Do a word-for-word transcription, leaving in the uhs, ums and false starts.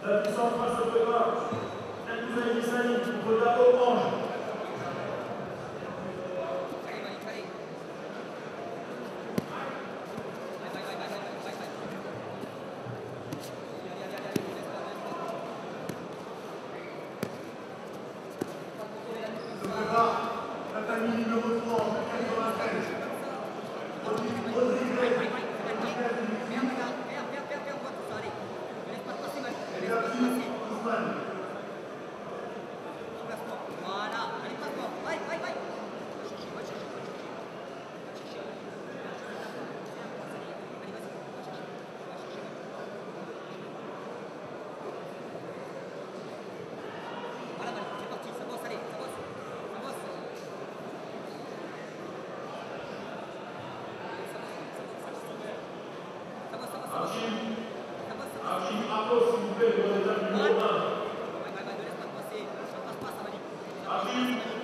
La puissance face au départ. Vous avez dit Salim, contre la orange. La famille numéro trois, quatre-vingt-treize. Rodrigue. Archim, Archim, Atos, s'il vous plaît, pour les dames numéro un. Archim.